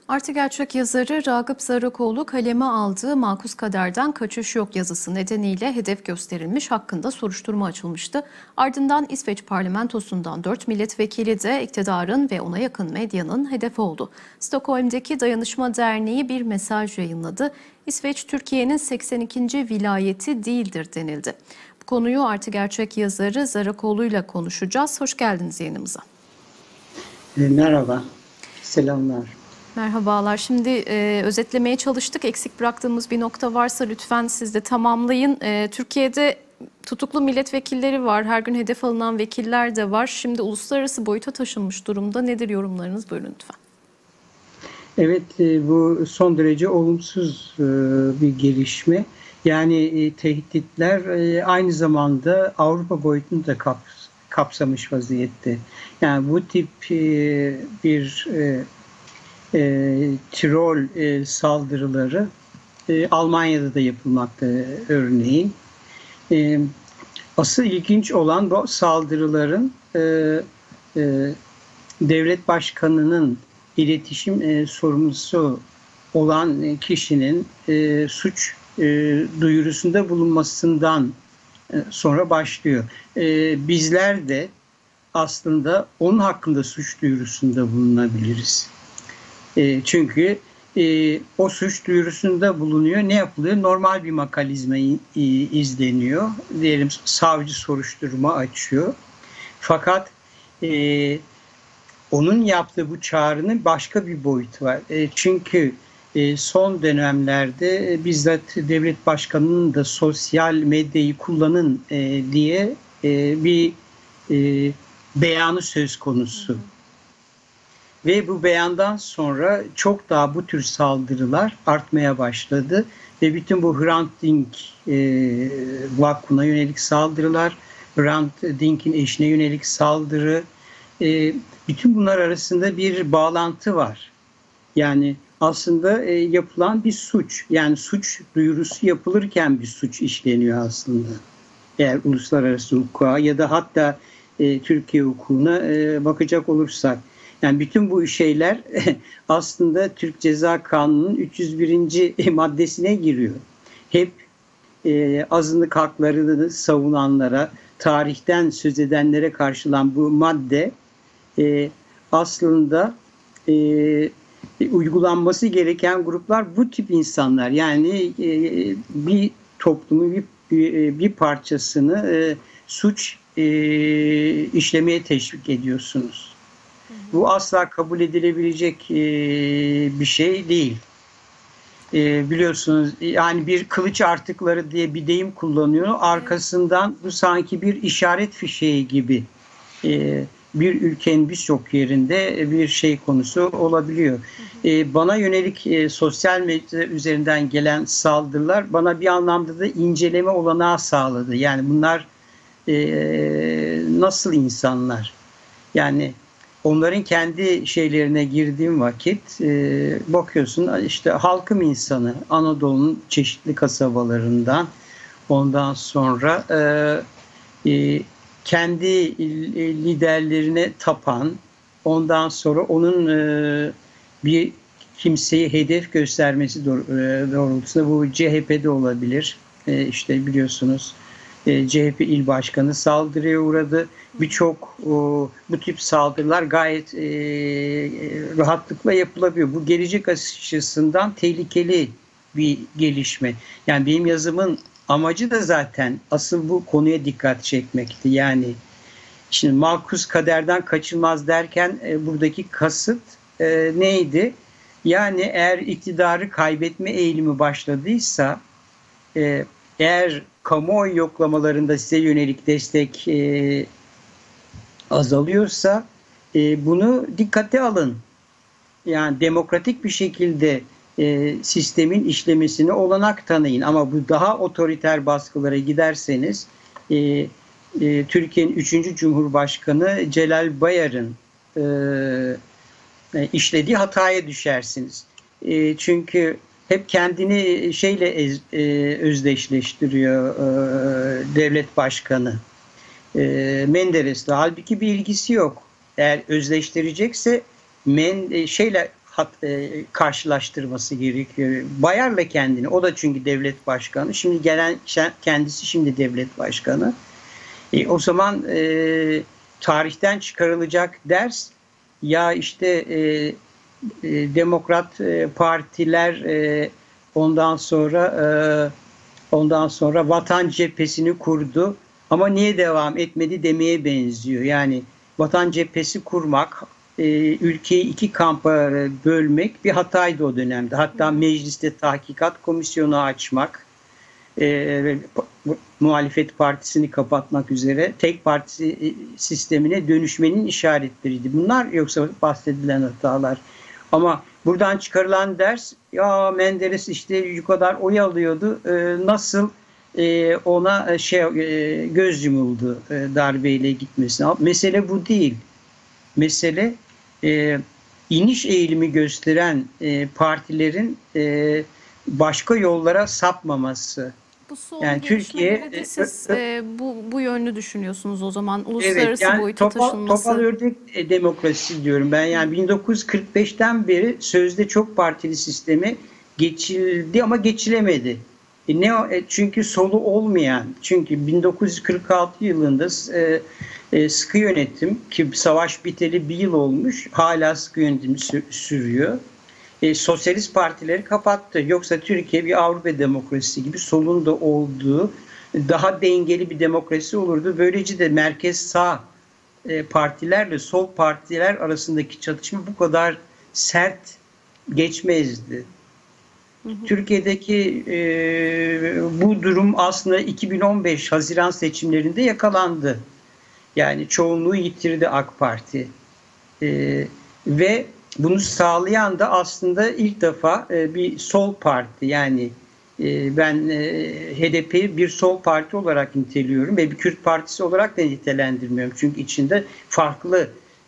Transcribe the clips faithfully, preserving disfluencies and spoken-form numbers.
Artı Gerçek yazarı Ragıp Zarakoğlu kaleme aldığı Makus Kader'den Kaçış Yok yazısı nedeniyle hedef gösterilmiş, hakkında soruşturma açılmıştı. Ardından İsveç parlamentosundan dört milletvekili de iktidarın ve ona yakın medyanın hedefi oldu. Stockholm'deki Dayanışma Derneği bir mesaj yayınladı. İsveç Türkiye'nin seksen ikinci vilayeti değildir denildi. Bu konuyu Artı Gerçek yazarı Zarakoğlu ile konuşacağız. Hoş geldiniz yayınımıza. Merhaba, selamlar. Merhabalar. Şimdi e, özetlemeye çalıştık. Eksik bıraktığımız bir nokta varsa lütfen siz de tamamlayın. E, Türkiye'de tutuklu milletvekilleri var. Her gün hedef alınan vekiller de var. Şimdi uluslararası boyuta taşınmış durumda. Nedir yorumlarınız? Buyurun lütfen. Evet, e, bu son derece olumsuz e, bir gelişme. Yani e, tehditler e, aynı zamanda Avrupa boyutunu da kap, kapsamış vaziyette. Yani bu tip e, bir e, E, Tirol e, saldırıları e, Almanya'da da yapılmakta örneğin. E, asıl ilginç olan bu saldırıların e, e, devlet başkanının iletişim e, sorumlusu olan kişinin e, suç e, duyurusunda bulunmasından e, sonra başlıyor. E, bizler de aslında onun hakkında suç duyurusunda bulunabiliriz. E, çünkü e, o suç duyurusunda bulunuyor. Ne yapılıyor? Normal bir mekanizma izleniyor. Diyelim savcı soruşturma açıyor. Fakat e, onun yaptığı bu çağrının başka bir boyutu var. E, çünkü e, son dönemlerde e, bizzat devlet başkanının da sosyal medyayı kullanın e, diye e, bir e, beyanı söz konusu. Ve bu beyandan sonra çok daha bu tür saldırılar artmaya başladı. Ve bütün bu Hrant Dink e, Vakfı'na yönelik saldırılar, Hrant Dink'in eşine yönelik saldırı, e, bütün bunlar arasında bir bağlantı var. Yani aslında e, yapılan bir suç. Yani suç duyurusu yapılırken bir suç işleniyor aslında. Eğer uluslararası hukuka ya da hatta e, Türkiye hukukuna e, bakacak olursak. Yani bütün bu şeyler aslında Türk Ceza Kanunu'nun üç yüz birinci maddesine giriyor. Hep e, azınlık haklarını savunanlara, tarihten söz edenlere karşılan bu madde e, aslında e, uygulanması gereken gruplar bu tip insanlar. Yani e, bir toplumu, bir, bir, bir parçasını e, suç e, işlemeye teşvik ediyorsunuz. Bu asla kabul edilebilecek e, bir şey değil. E, biliyorsunuz yani bir kılıç artıkları diye bir deyim kullanıyor. Arkasından bu sanki bir işaret fişeği gibi e, bir ülkenin birçok yerinde bir şey konusu olabiliyor. E, bana yönelik e, sosyal medya üzerinden gelen saldırılar bana bir anlamda da inceleme olanağı sağladı. Yani bunlar e, nasıl insanlar? Yani onların kendi şeylerine girdiğim vakit e, bakıyorsun işte halkım insanı Anadolu'nun çeşitli kasabalarından ondan sonra e, e, kendi liderlerine tapan ondan sonra onun e, bir kimseyi hedef göstermesi doğrultusunda bu C H P'de olabilir. E, işte biliyorsunuz E, C H P il başkanı saldırıya uğradı. Birçok bu tip saldırılar gayet e, rahatlıkla yapılabiliyor. Bu gelecek açısından tehlikeli bir gelişme. Yani benim yazımın amacı da zaten asıl bu konuya dikkat çekmekti. Yani şimdi Makus Kader'den kaçılmaz derken e, buradaki kasıt e, neydi? Yani eğer iktidarı kaybetme eğilimi başladıysa e, eğer kamuoyu yoklamalarında size yönelik destek e, azalıyorsa e, bunu dikkate alın. Yani demokratik bir şekilde e, sistemin işlemesine olanak tanıyın. Ama bu daha otoriter baskılara giderseniz e, e, Türkiye'nin üçüncü Cumhurbaşkanı Celal Bayar'ın e, e, işlediği hataya düşersiniz. E, çünkü hep kendini şeyle ez, e, özdeşleştiriyor e, devlet başkanı e, Menderes'le. Halbuki bir ilgisi yok. Eğer özdeştirecekse men, e, şeyle hat, e, karşılaştırması gerekiyor. Bayar'la kendini. O da çünkü devlet başkanı. Şimdi gelen kendisi şimdi devlet başkanı. E, o zaman e, tarihten çıkarılacak ders ya işte e, e, demokrat e, partiler e, ondan sonra e, ondan sonra Vatan Cephesini kurdu ama niye devam etmedi demeye benziyor. Yani Vatan Cephesi kurmak, e, ülkeyi iki kampa bölmek bir hataydı o dönemde. Hatta mecliste tahkikat komisyonu açmak, e, muhalefet partisini kapatmak üzere tek parti sistemine dönüşmenin işaretleriydi. Bunlar yoksa bahsedilen hatalar. Ama buradan çıkarılan ders, ya Menderes işte bu kadar oy alıyordu, e, nasıl e, ona şey e, göz yumuldu e, darbeyle gitmesine. Mesele bu değil. Mesele e, iniş eğilimi gösteren e, partilerin e, başka yollara sapmaması. Bu son Yani gelişmelere Türkiye de siz e, bu, bu yönlü düşünüyorsunuz o zaman. Uluslararası evet, yani boyuta topal, taşınması. topal ördek demokrasi diyorum ben. Yani bin dokuz yüz kırk beşten beri sözde çok partili sistemi geçildi ama geçilemedi. E ne e, çünkü solu olmayan, çünkü bin dokuz yüz kırk altı yılında e, e, sıkı yönetim, ki savaş biteli bir yıl olmuş, hala sıkı yönetim sürüyor. E, sosyalist partileri kapattı. Yoksa Türkiye bir Avrupa demokrasisi gibi solun da olduğu daha dengeli bir demokrasi olurdu. Böylece de merkez sağ e, partilerle sol partiler arasındaki çatışma bu kadar sert geçmezdi. Hı hı. Türkiye'deki e, bu durum aslında iki bin on beş Haziran seçimlerinde yakalandı. Yani çoğunluğu yitirdi AK Parti. E, ve bunu sağlayan da aslında ilk defa bir sol parti, yani ben H D P'yi bir sol parti olarak niteliyorum ve bir Kürt partisi olarak da nitelendirmiyorum. Çünkü içinde farklı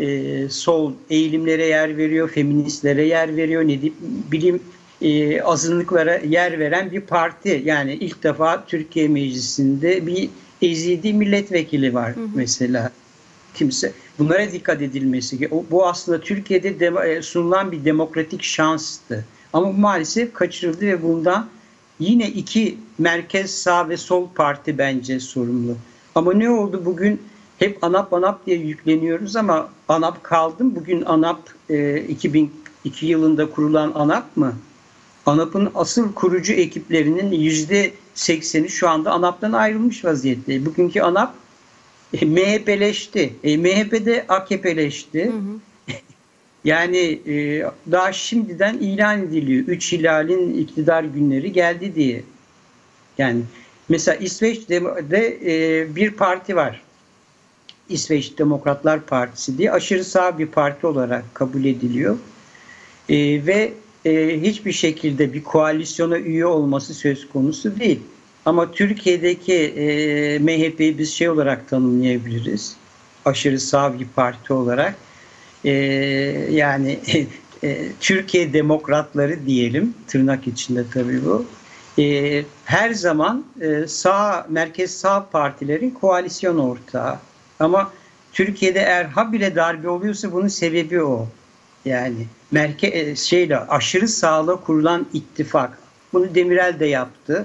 sol eğilimlere yer veriyor, feministlere yer veriyor, ne diyeyim, bilim azınlıklara yer veren bir parti. Yani ilk defa Türkiye Meclisi'nde bir Ezidi milletvekili var, hı hı, mesela. Kimse bunlara dikkat edilmesi. Bu aslında Türkiye'de sunulan bir demokratik şanstı. Ama maalesef kaçırıldı ve bundan yine iki merkez sağ ve sol parti bence sorumlu. Ama ne oldu bugün? Hep ANAP ANAP diye yükleniyoruz ama ANAP kaldı mı? Bugün ANAP iki bin iki yılında kurulan ANAP mı? ANAP'ın asıl kurucu ekiplerinin yüzde sekseni şu anda ANAP'tan ayrılmış vaziyette. Bugünkü ANAP E, M H P'leşti. E, M H P'de A K P'leşti. Hı hı. Yani e, daha şimdiden ilan ediliyor. Üç hilalin iktidar günleri geldi diye. Yani mesela İsveç'te de, e, bir parti var. İsveç Demokratlar Partisi diye, aşırı sağ bir parti olarak kabul ediliyor. E, ve e, hiçbir şekilde bir koalisyona üye olması söz konusu değil. Ama Türkiye'deki e, M H P'yi biz şey olarak tanımlayabiliriz. Aşırı sağ bir parti olarak. E, yani e, Türkiye Demokratları diyelim. Tırnak içinde tabii bu. E, her zaman e, sağ, merkez sağ partilerin koalisyon ortağı. Ama Türkiye'de eğer habire darbe oluyorsa bunun sebebi o. Yani merkez şeyle aşırı sağla kurulan ittifak. Bunu Demirel de yaptı.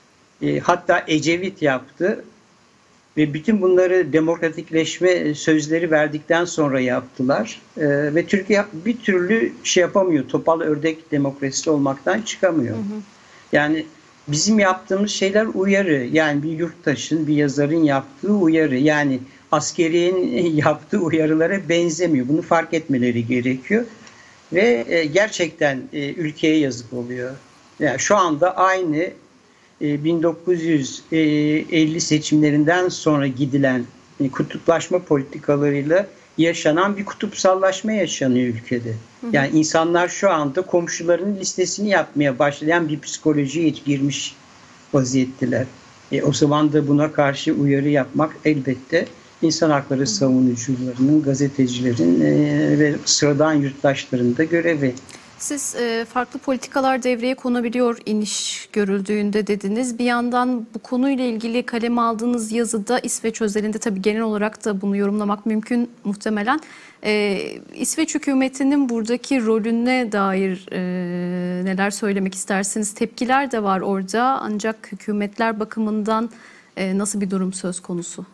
Hatta Ecevit yaptı ve bütün bunları demokratikleşme sözleri verdikten sonra yaptılar. Ee, ve Türkiye bir türlü şey yapamıyor, topal ördek demokrasisi olmaktan çıkamıyor. Hı hı. Yani bizim yaptığımız şeyler uyarı, yani bir yurttaşın, bir yazarın yaptığı uyarı, yani askeriyenin yaptığı uyarılara benzemiyor. Bunu fark etmeleri gerekiyor ve e, gerçekten e, ülkeye yazık oluyor. Yani şu anda aynı bin dokuz yüz elli seçimlerinden sonra gidilen kutuplaşma politikalarıyla yaşanan bir kutupsallaşma yaşanıyor ülkede. Hı hı. Yani insanlar şu anda komşularının listesini yapmaya başlayan bir psikolojiye girmiş vaziyetteler. E, o zaman da buna karşı uyarı yapmak elbette insan hakları savunucularının, gazetecilerin e, ve sıradan yurttaşların da görevi. Siz e, farklı politikalar devreye konabiliyor iniş görüldüğünde dediniz. Bir yandan bu konuyla ilgili kaleme aldığınız yazıda İsveç özelinde tabii genel olarak da bunu yorumlamak mümkün muhtemelen. E, İsveç hükümetinin buradaki rolüne dair e, neler söylemek istersiniz? Tepkiler de var orada ancak hükümetler bakımından e, nasıl bir durum söz konusu?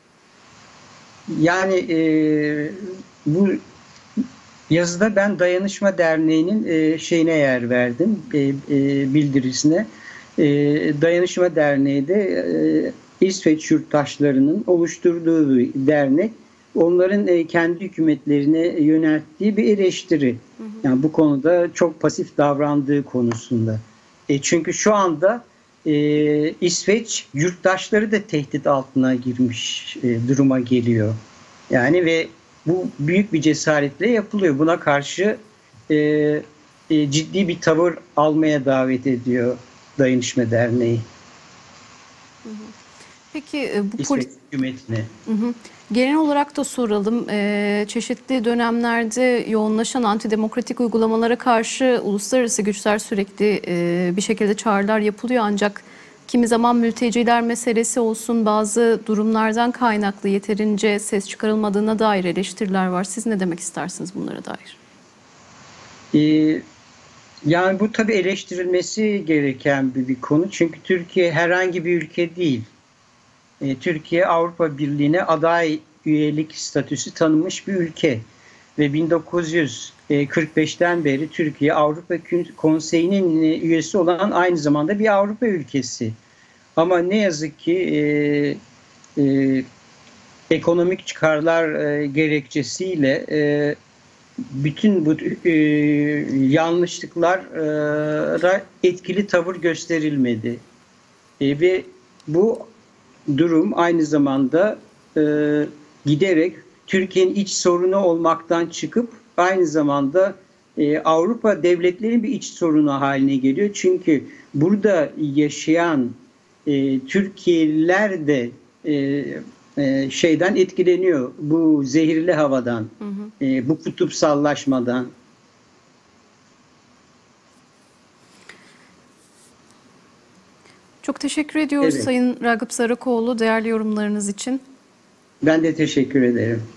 Yani e, bu yazıda ben Dayanışma Derneği'nin e, şeyine yer verdim, e, e, bildirisine. E, Dayanışma Derneği de e, İsveç yurttaşlarının oluşturduğu bir dernek. Onların e, kendi hükümetlerine yönelttiği bir eleştiri. Hı hı. Yani bu konuda çok pasif davrandığı konusunda. E, çünkü şu anda e, İsveç yurttaşları da tehdit altına girmiş e, duruma geliyor. Yani ve bu büyük bir cesaretle yapılıyor. Buna karşı e, e, ciddi bir tavır almaya davet ediyor Dayanışma Derneği. Peki bu İsveç hükümetine. Hı hı. Genel olarak da soralım. Ee, çeşitli dönemlerde yoğunlaşan antidemokratik uygulamalara karşı uluslararası güçler sürekli e, bir şekilde çağrılar yapılıyor. Ancak kimi zaman mülteciler meselesi olsun bazı durumlardan kaynaklı yeterince ses çıkarılmadığına dair eleştiriler var. Siz ne demek istersiniz bunlara dair? Ee, yani bu tabii eleştirilmesi gereken bir, bir konu. Çünkü Türkiye herhangi bir ülke değil. Ee, Türkiye Avrupa Birliği'ne aday üyelik statüsü tanınmış bir ülke. Ve bin dokuz yüz kırk beşten beri Türkiye Avrupa Konseyi'nin üyesi olan aynı zamanda bir Avrupa ülkesi. Ama ne yazık ki e, e, ekonomik çıkarlar e, gerekçesiyle e, bütün bu e, yanlışlıklara etkili tavır gösterilmedi. E, ve bu durum aynı zamanda e, giderek Türkiye'nin iç sorunu olmaktan çıkıp aynı zamanda e, Avrupa devletlerinin bir iç sorunu haline geliyor. Çünkü burada yaşayan e, Türkiye'liler de e, e, şeyden etkileniyor. Bu zehirli havadan, hı hı. E, bu kutupsallaşmadan. Çok teşekkür ediyoruz evet. Sayın Ragıp Sarakoğlu değerli yorumlarınız için. Ben de teşekkür ederim.